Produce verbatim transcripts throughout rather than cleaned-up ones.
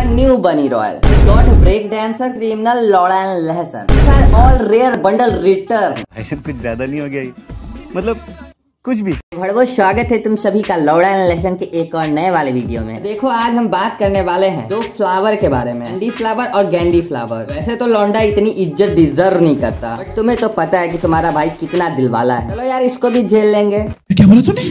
the new Bunny Royal. Got break dancer, criminal, Lola and Lehsan. Sir, all rare bundle return. ऐसे कुछ ज्यादा नहीं हो गया ये? मतलब कुछ भी। बहुत स्वागत है तुम सभी का लौड़ा एंड लेसन के एक और नए वाले वीडियो में। देखो आज हम बात करने वाले हैं दो फ्लावर के बारे में, गैंडी फ्लावर और गैंडी फ्लावर। वैसे तो लौंडा इतनी इज्जत डिजर्व नहीं करता, बट तुम्हें तो पता है कि तुम्हारा भाई कितना दिलवाला है। चलो यार इसको भी झेल लेंगे। क्या बोला तूने?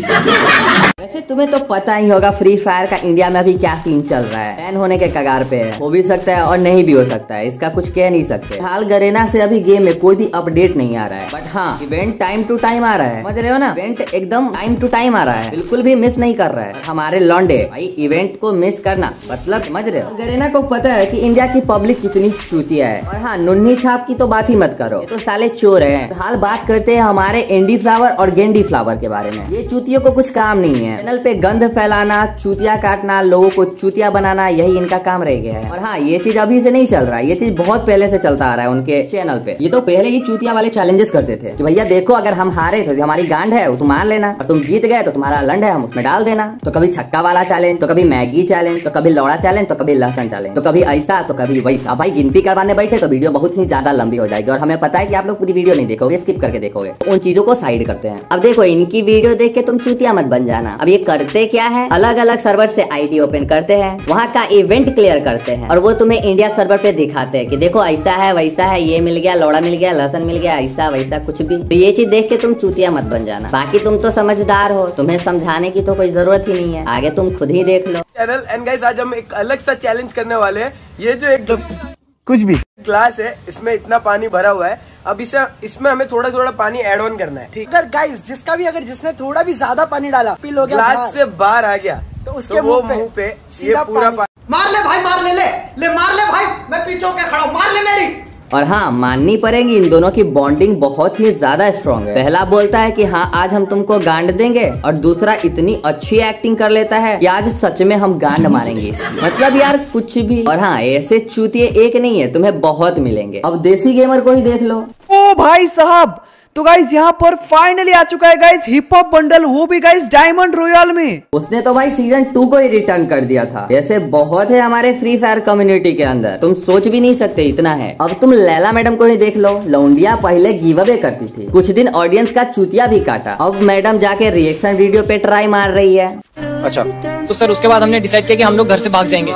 वैसे तुम्हें तो पता ही होगा फ्री फायर का इंडिया में अभी क्या सीन चल रहा है। बैन होने के कगार पे है, हो भी सकता है और नहीं भी हो सकता है, इसका कुछ कह नहीं सकते। हाल गरेना से अभी गेम में कोई भी अपडेट नहीं आ रहा है, बट हाँ इवेंट टाइम टू टाइम आ रहा है। समझ रहे हो ना, इवेंट एकदम टाइम टू टाइम आ रहा है, बिल्कुल भी मिस नहीं कर रहा है। हमारे लौंडे भाई इवेंट को मिस करना मतलब समझ रहे हो। गरेना को पता है कि इंडिया की पब्लिक कितनी चूतिया है। और हाँ नुन्नी छाप की तो बात ही मत करो, ये तो साले चोर है। हाल बात करते हैं हमारे एंडी फ्लावर और गेंडी फ्लावर के बारे में। ये चूतियों को कुछ काम नहीं है, चैनल पे गंद फैलाना, चूतिया काटना, लोगों को चूतिया बनाना, यही इनका काम रह गया है। और हाँ ये चीज अभी से नहीं चल रहा है, ये चीज बहुत पहले से चलता आ रहा है उनके चैनल पे। ये तो पहले ही चूतिया वाले चैलेंजेस करते थे कि भैया देखो अगर हम हारे तो हमारी गांड है वो तुम मान लेना, और तुम जीत गए तो तुम्हारा लंड है हम उसमें डाल देना। तो कभी छक्का वाला चैलेंज, तो कभी मैगी चैलेंज, तो कभी लौड़ा चैलेंज, तो कभी लहसन चैलेंज, तो कभी ऐसा तो कभी वैसा। भाई गिनती करवाने बैठे तो वीडियो बहुत ही ज्यादा लंबी हो जाएगी, और हमें पता है कि आप लोग पूरी वीडियो नहीं देखोगे, स्किप करके देखोगे। तो उन चीजों को साइड करते हैं। अब देखो इनकी वीडियो देख के तुम चूतिया मत बन जाना। अब ये करते क्या है, अलग अलग सर्वर से आईडी ओपन करते हैं, वहाँ का इवेंट क्लियर करते हैं, और वो तुम्हें इंडिया सर्वर पे दिखाते हैं कि देखो ऐसा है वैसा है, ये मिल गया, लौड़ा मिल गया, लहसन मिल गया, ऐसा वैसा कुछ भी। तो ये चीज देख के तुम चूतिया मत बन जाना। बाकी तुम तो समझदार हो, तुम्हें समझाने की तो कोई जरूरत ही नहीं है, आगे तुम खुद ही देख लो। चैनल एंड गाइस आज हम एक अलग सा चैलेंज करने वाले हैं। ये जो एक कुछ भी ग्लास है इसमें इतना पानी भरा हुआ है, अब इसे इसमें हमें थोड़ा थोड़ा पानी ऐड ऑन करना है, ठीक। अगर गाइस जिसका भी अगर जिसने थोड़ा भी ज्यादा पानी डाला, पी लो, ग्लास से बाहर आ गया तो उसके तो वो मुंह पे, मुंह पे ये सीधा पूरा पानी। मार ले भाई, मार ले, ले ले मार ले भाई, मैं पीछे होकर खड़ा हूं, मार ले मेरी। और हाँ माननी पड़ेगी इन दोनों की बॉन्डिंग बहुत ही ज्यादा स्ट्रॉन्ग है। पहला बोलता है कि हाँ आज हम तुमको गांड देंगे, और दूसरा इतनी अच्छी एक्टिंग कर लेता है कि आज सच में हम गांड मारेंगे इसकी। मतलब यार कुछ भी। और हाँ ऐसे चूतिए एक नहीं है, तुम्हें बहुत मिलेंगे। अब देसी गेमर को ही देख लो। ओ भाई साहब, तो गाइस यहाँ पर फाइनली आ चुका है गाइस हिप हॉप बंडल, वो भी गाइस डायमंड रॉयल में। उसने तो भाई सीजन टू को ही रिटर्न कर दिया था। ऐसे बहुत है हमारे फ्री फायर कम्युनिटी के अंदर, तुम सोच भी नहीं सकते इतना है। अब तुम लैला मैडम को ही देख लो। लौंडिया पहले गिव अवे करती थी, कुछ दिन ऑडियंस का चूतिया भी काटा, अब मैडम जाके रिएक्शन वीडियो पे ट्राई मार रही है। अच्छा तो सर उसके बाद हमने डिसाइड किया कि हम लोग घर से भाग जाएंगे।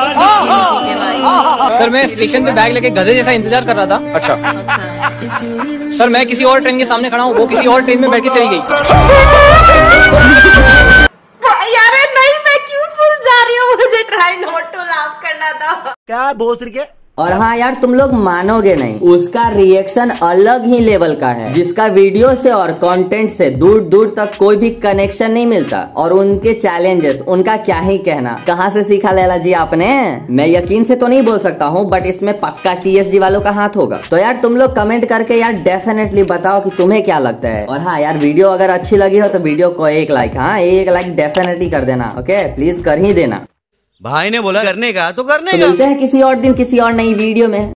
सर मैं स्टेशन पे बैग लेके गधे जैसा इंतजार कर रहा था। अच्छा सर मैं किसी और ट्रेन के सामने खड़ा हूँ, वो किसी और ट्रेन में बैठ के चली गई। यार नहीं, मैं क्यों भूल जा रही हूँ, मुझे ट्राई नॉट टू लाफ करना था। क्या भोसड़ी के। और हाँ यार तुम लोग मानोगे नहीं, उसका रिएक्शन अलग ही लेवल का है, जिसका वीडियो से और कंटेंट से दूर दूर तक कोई भी कनेक्शन नहीं मिलता। और उनके चैलेंजेस, उनका क्या ही कहना। कहाँ से सीखा लैला जी आपने? मैं यकीन से तो नहीं बोल सकता हूँ, बट इसमें पक्का टीएसजी वालों का हाथ होगा। तो यार तुम लोग कमेंट करके यार डेफिनेटली बताओ कि तुम्हें क्या लगता है। और हाँ यार वीडियो अगर अच्छी लगी हो तो वीडियो को एक लाइक, हाँ एक लाइक डेफिनेटली कर देना। ओके प्लीज कर ही देना। भाई ने बोला करने का तो करने तो का। मिलते हैं किसी और दिन किसी और नई वीडियो में।